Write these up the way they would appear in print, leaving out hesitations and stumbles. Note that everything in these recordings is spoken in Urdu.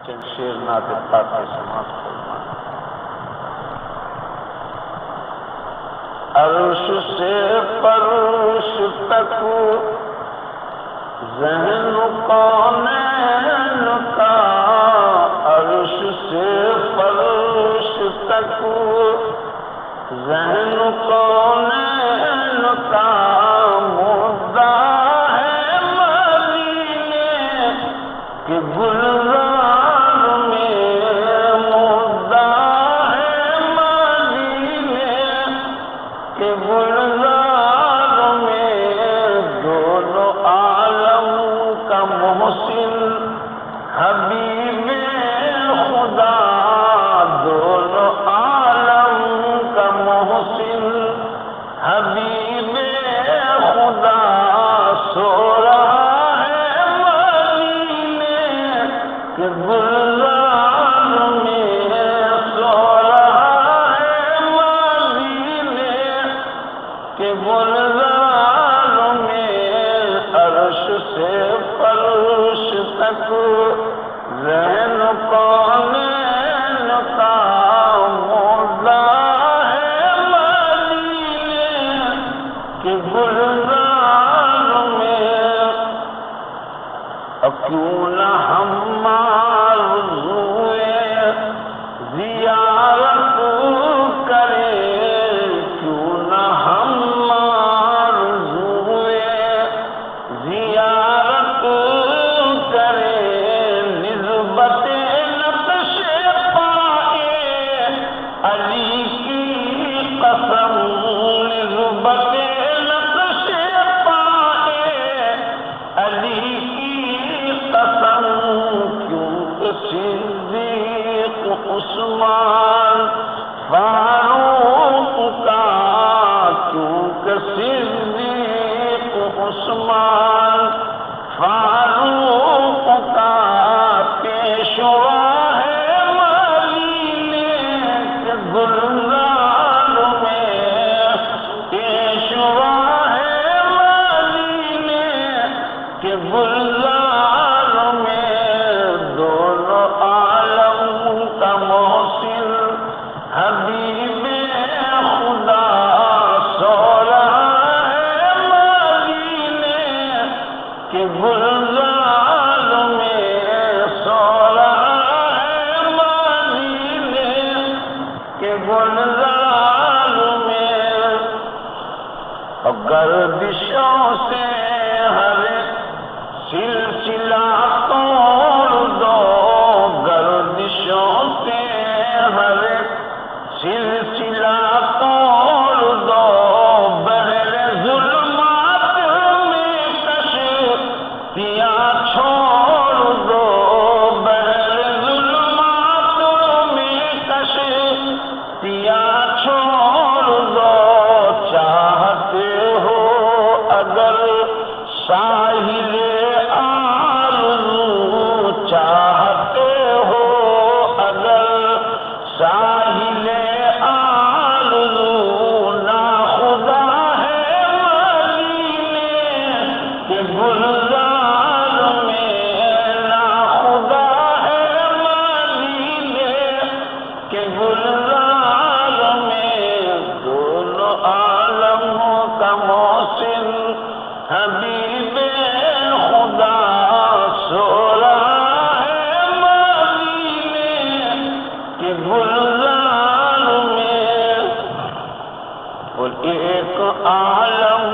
چند شیر نعت پاک کے سماعت فرمائیں۔ عرش سے فرش تک ذہن کونین کا، عرش سے فرش تک ذہن کونین کا مدعا ہے مدینے کے گلزار میں، مدعا ہے مدینے کے گلزار میں، دونوں عالم کا محسن حبیب خدا، دونوں عالم کا محسن حبیب خدا سو رہا ہے مدینے کے گلزار میں، سو رہا ہے مدینے کے گلزار میں، عرش سے فرش تک ذہن کونین کا مدعا ہے مدینے کے گلزار میں، کیوں نہ ہم آرزوئے زیارت کریں، کیوں نہ ہم آرزوئے زیارت کریں، نسبت نقش پائے علی کی قسم، نسبت نقش پائے علی کی قسم، کیونکہ صدیق عثمان فاروق کا، کیونکہ صدیق عثمان فاروق کا پیشوا ہے مدینے کے گلزار میں، پیشوا ہے مدینے کے گلزار میں، دونوں عالم کا محسن حبیب خدا سو رہا ہے مدینے کے گلزار میں، سو رہا ہے مدینے کے گلزار میں، گردشوں سے ہر سلسلہ توڑ دو، گردشوں سے ہر سلسلہ توڑ دو، بحر ظلمات میں کشتیاں چھوڑ دو، بحر ظلمات میں کشتیاں چھوڑ دو، چاہتے ہو اگر ساحل آرزو، چاہتے ہو اگر ساحل آرزو، نا خدا ہے مدینے کے گلزار میں، نا خدا ہے مدینے کے گلزار میں، دونوں عالموں کا محسن حبیب خدا سو رہا ہے مدینے کے گلزار میں، اور ایک عالم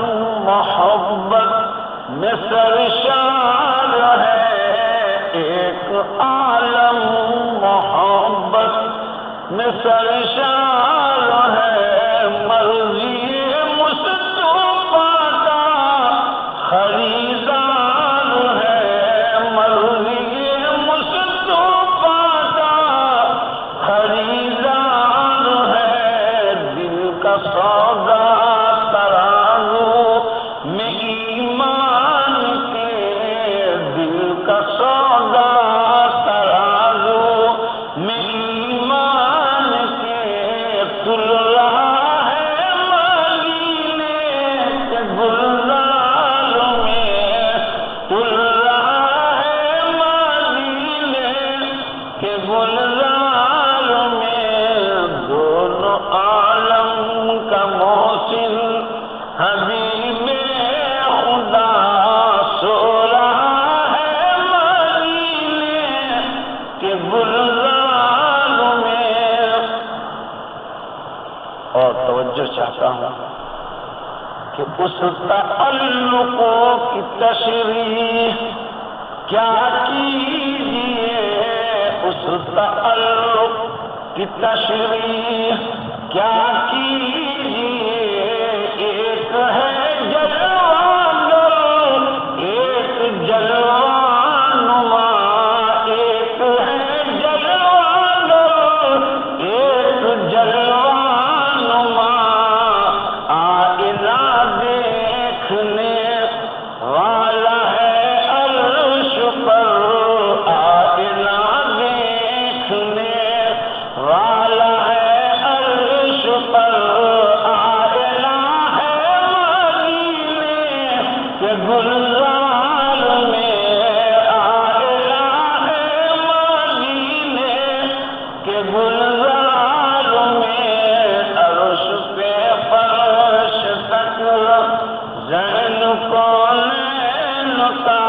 محبت میں سرشار ہے، ایک عالم محبت میں سرشار ہے، مرضی مصطفیٰ کا خریدار ہے، مرضی مصطفیٰ کا خریدار ہے، دل کا سودا ترازو میں ایمان کے، دل کا سودا ترازو میں ایمان کے، اس تعلقوں کی تشریح کیا کیجیے، اس تعلق کی تشریح کیا کیجیے، ایک ہے جلوہ ایک جلوہ نما، ایک ہے جلوہ ایک جلوہ نما، آئینہ دیکھنے والا ہے عرش پر، آئینہ دیکھنے والا ہے عرش پر، آئینہ ہے مدینے کے گلزار میں، آئینہ ہے مدینے کے گلزار میں، عرش پہ فرش تک زین کونین کا